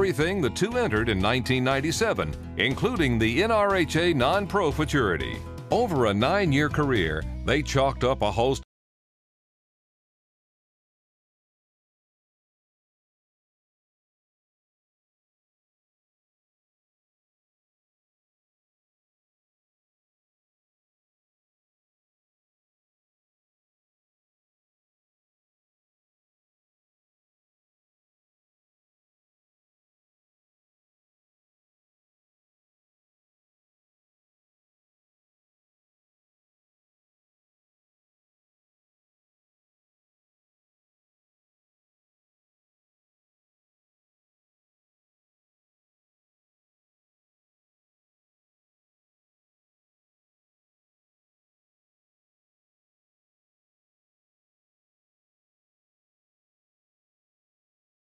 everything the two entered in 1997, including the NRHA non-pro futurity. Over a 9-year career, they chalked up a host